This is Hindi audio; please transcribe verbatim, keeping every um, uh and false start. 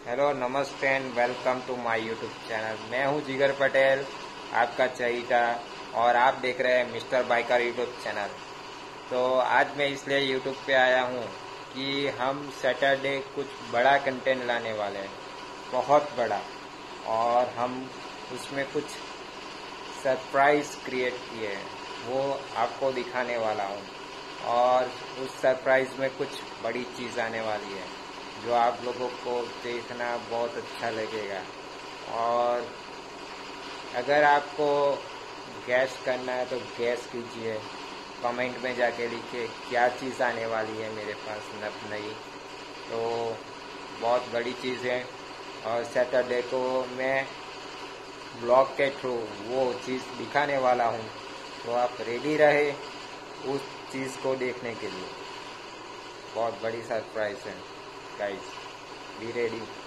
हेलो, नमस्ते and welcome to my YouTube channel. मैं हूं जिगर पटेल, आपका चहीता, और आप देख रहे हैं मिस्टर बाइकर यूट्यूब चैनल। तो आज मैं इसलिए यूट्यूब पे आया हूं कि हम सैटरडे कुछ बड़ा कंटेंट लाने वाले हैं, बहुत बड़ा, और हम उसमें कुछ सरप्राइज क्रिएट किए हैं, वो आपको दिखाने वाला हूं। और उस सरप्राइज में कुछ बड़ी चीज़ आने वाली है जो आप लोगों को देखना बहुत अच्छा लगेगा। और अगर आपको गैस करना है तो गैस कीजिए, कमेंट में जाके लिखिए क्या चीज़ आने वाली है मेरे पास नप नई। तो बहुत बड़ी चीज़ है, और सैटरडे को मैं ब्लॉग के थ्रू वो चीज़ दिखाने वाला हूँ। तो आप रेडी रहे उस चीज़ को देखने के लिए। बहुत बड़ी सरप्राइज है गाइस, बी रेडी।